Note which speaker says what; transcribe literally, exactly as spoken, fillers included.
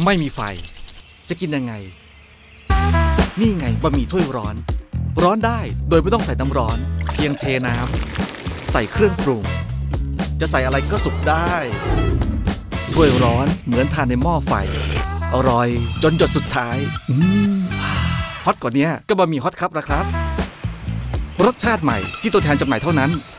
Speaker 1: ไม่มีไฟจะกินยังไงนี่ไงบะหมี่ถ้วยร้อนร้อนได้โดยไม่ต้องใส่น้ำร้อนเพียงเทน้ำใส่เครื่องปรุงจะใส่อะไรก็สุกได้ถ้วยร้อนเหมือนทานในหม้อไฟอร่อยจนหยดสุดท้ายอืมฮอตกว่านี้ก็บะหมี่ฮอตครับละครับรสชาติใหม่ที่ตัวแทนจำหน่ายเท่านั้น